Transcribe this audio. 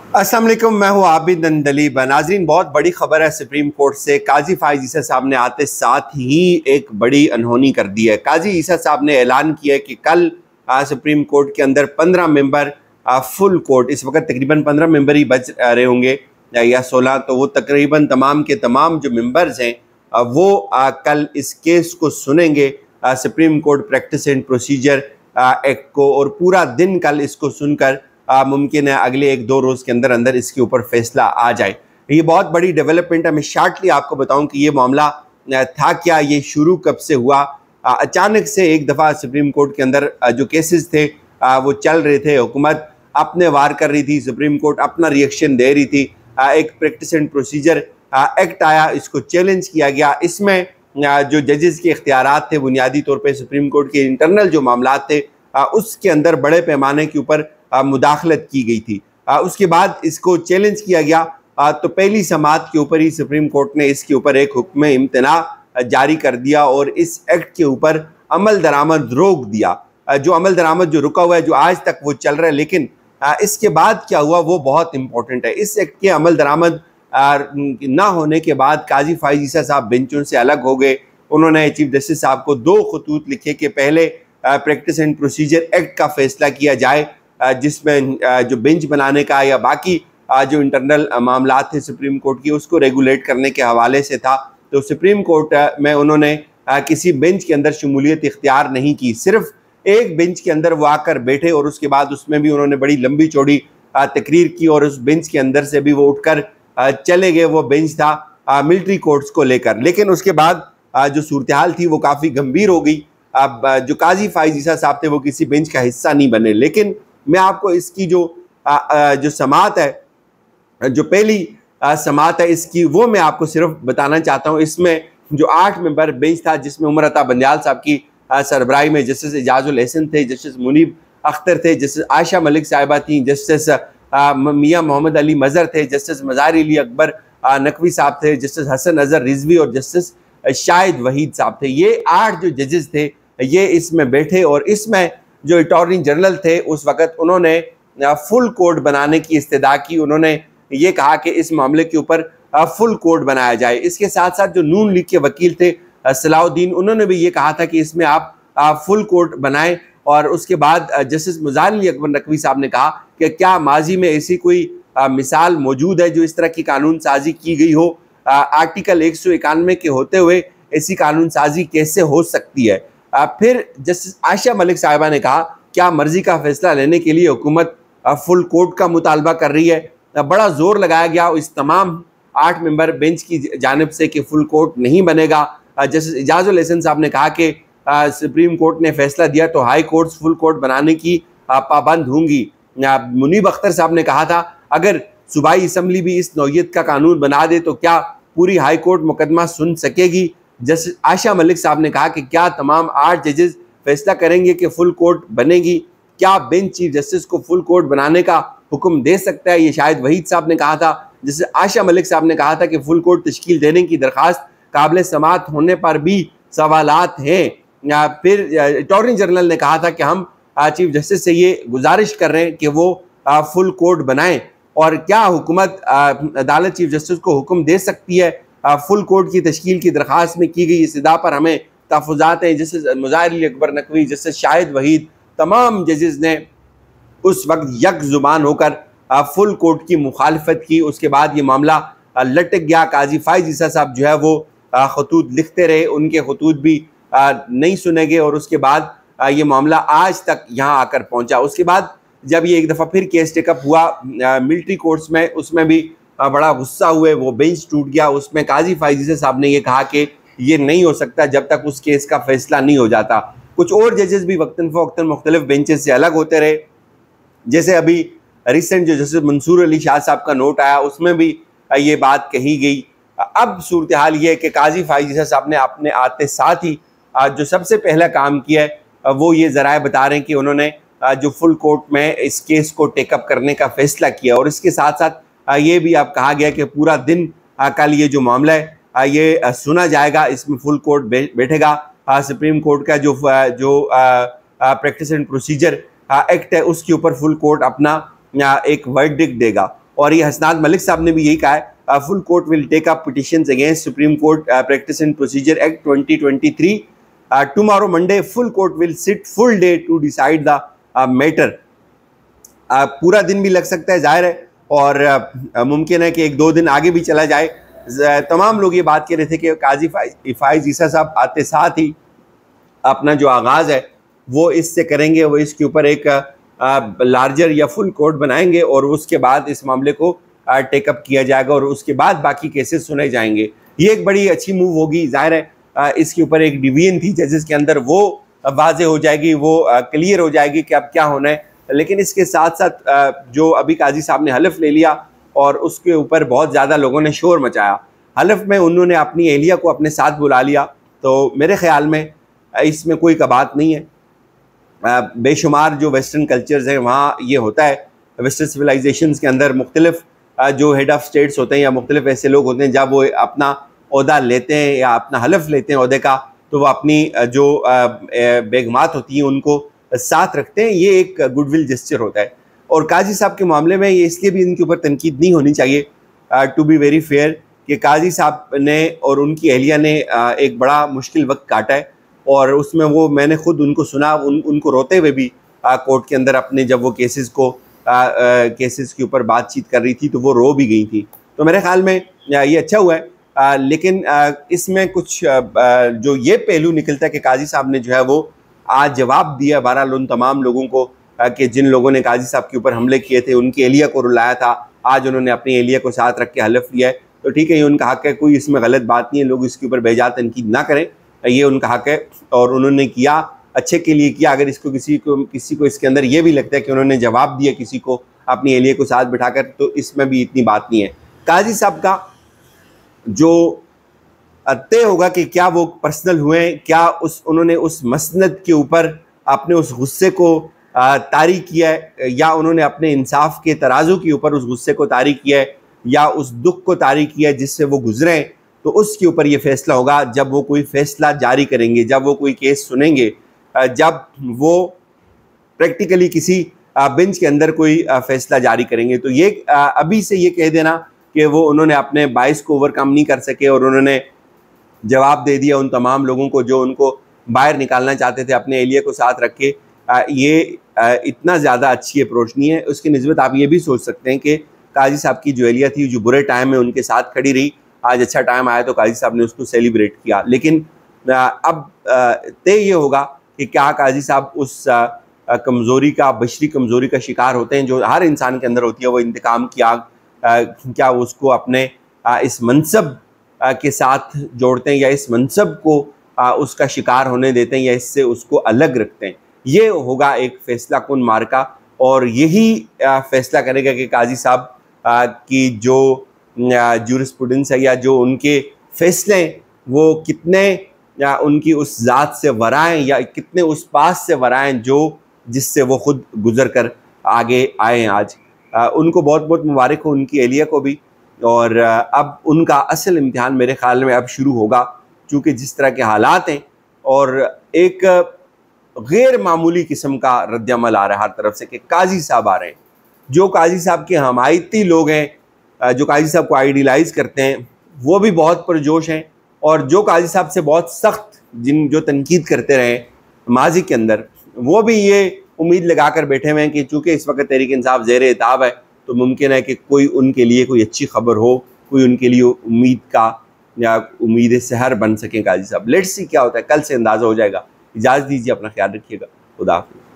अस्सलाम वालेकुम, मैं हूँ आबिद नंदलीब। नाजरीन, बहुत बड़ी खबर है सुप्रीम कोर्ट से। काजी फाइज ईसा साहब ने आते साथ ही एक बड़ी अनहोनी कर दी है। काजी ईसा साहब ने ऐलान किया है कि कल सुप्रीम कोर्ट के अंदर 15 मेंबर फुल कोर्ट, इस वक्त तकरीबन 15 मेंबर ही बच रहे होंगे या 16, तो वो तकरीबन तमाम के तमाम जो मेंबर्स हैं वो कल इस केस को सुनेंगे supreme court practice and procedure act को, और पूरा दिन कल इसको सुनकर मुमकिन है अगले 1-2 रोज़ के अंदर अंदर इसके ऊपर फैसला आ जाए। ये बहुत बड़ी डेवलपमेंट है। मैं शार्टली आपको बताऊं कि ये मामला था क्या, ये शुरू कब से हुआ। अचानक से एक दफ़ा सुप्रीम कोर्ट के अंदर जो केसेस थे वो चल रहे थे, हुकूमत अपने वार कर रही थी, सुप्रीम कोर्ट अपना रिएक्शन दे रही थी। एक प्रैक्टिस एंड प्रोसीजर एक्ट आया, इसको चैलेंज किया गया। इसमें जो जजेस के इख्तियारात थे बुनियादी तौर पर सुप्रीम कोर्ट के इंटरनल जो मामला थे उसके अंदर बड़े पैमाने के ऊपर मुदाखलत की गई थी। उसके बाद इसको चैलेंज किया गया तो पहली समाअत के ऊपर ही सुप्रीम कोर्ट ने इसके ऊपर एक हुक्म इम्तना जारी कर दिया और इस एक्ट के ऊपर अमल दरामद रोक दिया। जो अमल दरामद जो रुका हुआ है, जो आज तक वो चल रहा है, लेकिन इसके बाद क्या हुआ वो बहुत इंपॉर्टेंट है। इस एक्ट के अमल दरामद ना होने के बाद काजी फाइज ईसा साहब बेंचों से अलग हो गए। उन्होंने चीफ जस्टिस साहब को 2 खतूत लिखे कि पहले प्रैक्टिस एंड प्रोसीजर एक्ट का फैसला किया जाए, जिसमें जो बेंच बनाने का या बाकी जो इंटरनल मामला थे सुप्रीम कोर्ट की उसको रेगुलेट करने के हवाले से था। तो सुप्रीम कोर्ट में उन्होंने किसी बेंच के अंदर शमूलियत इख्तियार नहीं की, सिर्फ एक बेंच के अंदर वो आकर बैठे और उसके बाद उसमें भी उन्होंने बड़ी लंबी चौड़ी तकरीर की और उस बेंच के अंदर से भी वो उठकर चले गए। वो बेंच था मिलिट्री कोर्ट्स को लेकर, लेकिन उसके बाद जो सूरत हाल थी वो काफ़ी गंभीर हो गई। अब जो काजी फाइज ईसा साहब थे वो किसी बेंच का हिस्सा नहीं बने, लेकिन मैं आपको इसकी जो समाअत है, जो पहली समाअत है इसकी, वो मैं आपको सिर्फ बताना चाहता हूँ। इसमें जो 8 मेंबर बेंच था, जिसमें उमर अता बंदियाल साहब की सरबराही में जस्टिस एजाजुल हसन थे, जस्टिस मुनीब अख्तर थे, जस्टिस आयशा मलिक साहिबा थी, जस्टिस मियाँ मोहम्मद अली मज़हर थे, जस्टिस मज़ारी अली अकबर नकवी साहब थे, जस्टिस हसन अजहर रिजवी और जस्टिस शाहिद वहीद साहब थे। ये 8 जो जजेस थे ये इसमें बैठे और इसमें जो अटॉर्नी जनरल थे उस वक़्त उन्होंने फुल कोर्ट बनाने की इस्तदा की। उन्होंने ये कहा कि इस मामले के ऊपर फुल कोर्ट बनाया जाए। इसके साथ साथ जो नून लीग के वकील थे सलाउद्दीन, उन्होंने भी ये कहा था कि इसमें आप फुल कोर्ट बनाएं। और उसके बाद जस्टिस मुज़ाहिर अली अकबर नकवी साहब ने कहा कि क्या माजी में ऐसी कोई मिसाल मौजूद है जो इस तरह की कानून साजी की गई हो, आर्टिकल 191 के होते हुए ऐसी कानून साजी कैसे हो सकती है। फिर जस्टिस आयशा मलिक साहिबा ने कहा क्या मर्जी का फैसला लेने के लिए हुकूमत फुल कोर्ट का मुतालबा कर रही है। बड़ा जोर लगाया गया इस तमाम 8 मेंबर बेंच की जानिब से कि फुल कोर्ट नहीं बनेगा। जस्टिस एजाजुल हसन साहब ने कहा कि सुप्रीम कोर्ट ने फैसला दिया तो हाई कोर्ट्स फुल कोर्ट बनाने की पाबंद होंगी। मुनीब अख्तर साहब ने कहा था अगर सूबाई असम्बली भी इस नौयत का कानून बना दे तो क्या पूरी हाई कोर्ट मुकदमा सुन सकेगी। जस्टिस आयशा मलिक साहब ने कहा कि क्या तमाम 8 जजेस फैसला करेंगे कि फुल कोर्ट बनेगी, क्या बेंच चीफ जस्टिस को फुल कोर्ट बनाने का हुक्म दे सकता है। ये शायद वहीद साहब ने कहा था। जैसे आयशा मलिक साहब ने कहा था कि फुल कोर्ट तश्कील देने की दरख्वास्त काबिल समात होने पर भी सवालात हैं। फिर अटॉर्नी जनरल ने कहा था कि हम चीफ जस्टिस से ये गुजारिश कर रहे हैं कि वो फुल कोर्ट बनाएं, और क्या हुकूमत अदालत चीफ जस्टिस को हुक्म दे सकती है फुल कोर्ट की तश्कील की दरख्वास्त में की गई इस्तदा पर हमें तहफ़्फ़ुज़ात हैं। जैसे मुज़ाहिर अली अकबर नकवी, जैसे शाहिद वहीद, तमाम जजेस ने उस वक्त यक ज़ुबान होकर फुल कोर्ट की मुखालफत की। उसके बाद ये मामला लटक गया। काजी फाइज ईसा साहब जो है वो खतूत लिखते रहे, उनके खतूत भी नहीं सुने गए और उसके बाद ये मामला आज तक यहाँ आकर पहुँचा। उसके बाद जब ये एक दफ़ा फिर केस टेकअप हुआ मिलिट्री कोर्ट्स में, उसमें भी बड़ा गुस्सा हुए, वो बेंच टूट गया। उसमें काजी फाइज ईसा साहब ने ये कहा कि ये नहीं हो सकता जब तक उस केस का फैसला नहीं हो जाता। कुछ और जजेस भी वक्तन फ़वक्तन मुख्तलिफ बेंचेस से अलग होते रहे। जैसे अभी रिसेंट जो जस्टिस मंसूर अली शाह साहब का नोट आया उसमें भी ये बात कही गई। अब सूरत हाल ये है कि काजी फाइज ईसा साहब ने अपने आते साथ ही जो सबसे पहला काम किया है वो ये ज़राए बता रहे हैं कि उन्होंने जो फुल कोर्ट में इस केस को टेकअप करने का फैसला किया। और इसके साथ साथ ये भी अब कहा गया कि पूरा दिन कल ये जो मामला है ये सुना जाएगा, इसमें फुल कोर्ट बैठेगा। सुप्रीम कोर्ट का जो प्रैक्टिस एंड प्रोसीजर एक्ट है उसके ऊपर फुल कोर्ट अपना एक वर्डिक्ट देगा। और ये हसनात मलिक साहब ने भी यही कहा है, full court will take up petitions against supreme court practice and procedure act 2023 tomorrow Monday full court will sit full day to decide the matter. पूरा दिन भी लग सकता है जाहिर है, और मुमकिन है कि 1-2 दिन आगे भी चला जाए। तमाम लोग ये बात कह रहे थे कि काजी फाइज ईसा साहब आते साथ ही अपना जो आगाज़ है वो इससे करेंगे, वो इसके ऊपर एक लार्जर या फुल कोर्ट बनाएंगे और उसके बाद इस मामले को टेकअप किया जाएगा और उसके बाद बाकी केसेस सुने जाएंगे। ये एक बड़ी अच्छी मूव होगी। जाहिर है इसके ऊपर एक डिवीजन थी जजेस के अंदर, वो वाजे हो जाएगी, वो क्लियर हो जाएगी कि अब क्या होना है। लेकिन इसके साथ साथ जो अभी काजी साहब ने हलफ ले लिया और उसके ऊपर बहुत ज़्यादा लोगों ने शोर मचाया। हलफ में उन्होंने अपनी एहलिया को अपने साथ बुला लिया, तो मेरे ख्याल में इसमें कोई कबात नहीं है। बेशुमार जो वेस्टर्न कल्चर्स हैं वहाँ ये होता है, वेस्टर्न सिविलाइजेशंस के अंदर मुख्तलिफ जो हेड ऑफ़ स्टेट्स होते हैं या मुख्तलिफ ऐसे लोग होते हैं, जब वो अपना ओहदा लेते हैं या अपना हलफ लेते हैं ओहदे का, तो वो अपनी जो बेगमात होती हैं उनको साथ रखते हैं। ये एक गुडविल जेस्चर होता है। और काजी साहब के मामले में ये इसलिए भी इनके ऊपर तनकीद नहीं होनी चाहिए, टू बी वेरी फेयर, कि काजी साहब ने और उनकी एहलिया ने एक बड़ा मुश्किल वक्त काटा है और उसमें वो मैंने खुद उनको सुना, उनको रोते हुए भी कोर्ट के अंदर अपने जब वो केसेस के ऊपर बातचीत कर रही थी तो वो रो भी गई थी। तो मेरे ख्याल में ये अच्छा हुआ है। लेकिन इसमें कुछ जो ये पहलू निकलता है कि काजी साहब ने जो है वो आज जवाब दिया बहरहाल उन तमाम लोगों को कि जिन लोगों ने काजी साहब के ऊपर हमले किए थे, उनकी एहलिया को रुलाया था, आज उन्होंने अपनी एहलिया को साथ रख के हलफ लिया है। तो ठीक है, ये उनका हक है, कोई इसमें गलत बात नहीं है, लोग इसके ऊपर बेजा तनकीद ना करें, ये उनका हक है और उन्होंने किया, अच्छे के लिए किया। अगर इसको किसी को इसके अंदर ये भी लगता है कि उन्होंने जवाब दिया किसी को अपनी एहलिया को साथ बिठाकर, तो इसमें भी इतनी बात नहीं है। काजी साहब का जो तय होगा कि क्या वो पर्सनल हुए, क्या उन्होंने उस मसनद के ऊपर अपने उस गुस्से को तारी किया है या उन्होंने अपने इंसाफ के तराजू के ऊपर उस गुस्से को तारी किया है या उस दुख को तारी किया है जिससे वो गुजरे, तो उसके ऊपर ये फैसला होगा जब वो कोई फैसला जारी करेंगे, जब वो कोई केस सुनेंगे, जब वो प्रैक्टिकली किसी बेंच के अंदर कोई फैसला जारी करेंगे। तो ये अभी से ये कह देना कि वो उन्होंने अपने बाइस को ओवरकम नहीं कर सके और उन्होंने जवाब दे दिया उन तमाम लोगों को जो उनको बाहर निकालना चाहते थे अपने एहलिया को साथ रख के, ये इतना ज़्यादा अच्छी अप्रोच नहीं है। उसकी निस्बत आप ये भी सोच सकते हैं कि काजी साहब की जो एहलिया थी, जो बुरे टाइम में उनके साथ खड़ी रही, आज अच्छा टाइम आया तो काजी साहब ने उसको सेलिब्रेट किया। लेकिन अब तय ये होगा कि क्या काजी साहब उस कमज़ोरी का, बशरी कमज़ोरी का शिकार होते हैं जो हर इंसान के अंदर होती है, वो इंतकाम की आग, क्या उसको अपने इस मनसब के साथ जोड़ते हैं या इस मनसब को उसका शिकार होने देते हैं या इससे उसको अलग रखते हैं। ये होगा एक फैसला कुन मार्का और यही फैसला करेगा कि काजी साहब की जो जूरिस्प्रूडेंस है या जो उनके फैसले वो कितने या उनकी उस ज़ात से वराएं या कितने उस पास से वराएं जो जिससे वो खुद गुजर कर आगे आए हैं। आज उनको बहुत बहुत मुबारक हो, उनकी एहलिया को भी। और अब उनका असल इम्तिहान मेरे ख्याल में अब शुरू होगा, चूँकि जिस तरह के हालात हैं और एक गैर मामूली किस्म का रद्दअमल आ रहा है हर तरफ से कि काजी साहब आ रहे हैं, जो काजी साहब के हमायती लोग हैं, जो काजी साहब को आइडियलाइज़ करते हैं, वो भी बहुत पुरजोश हैं और जो काजी साहब से बहुत सख्त जो तनकीद करते रहे माजी के अंदर, वो भी ये उम्मीद लगा कर बैठे हुए हैं कि चूँकि इस वक्त तहरीक इंसाफ ज़ेर इताब है तो मुमकिन है कि कोई उनके लिए कोई अच्छी खबर हो, कोई उनके लिए उम्मीद का या उम्मीद सहर बन सकें काजी साहब। लेट्स सी क्या होता है, कल से अंदाज़ा हो जाएगा। इजाज़त दीजिए, अपना ख्याल रखिएगा। खुदा हाफ़िज़।